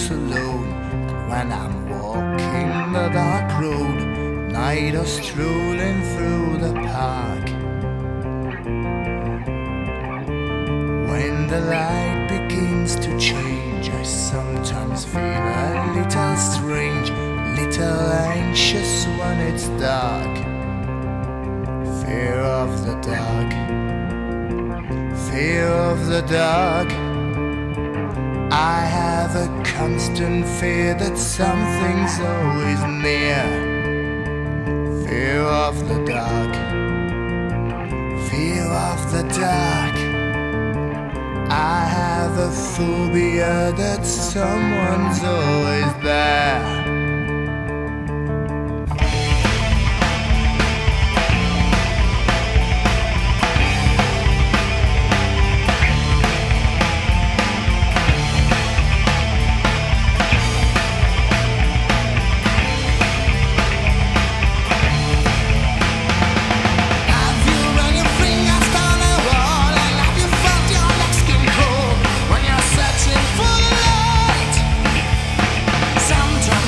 walks alone. And when I'm walking the dark road, night or strolling through the park, when the light begins to change, I sometimes feel a little strange, little anxious when it's dark. Fear of the dark, fear of the dark. I have a constant fear that something's always near. Fear of the dark, fear of the dark. I have a phobia that someone's always there. Sometimes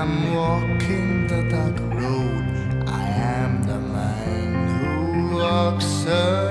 I'm walking the dark road. I am the man who walks alone.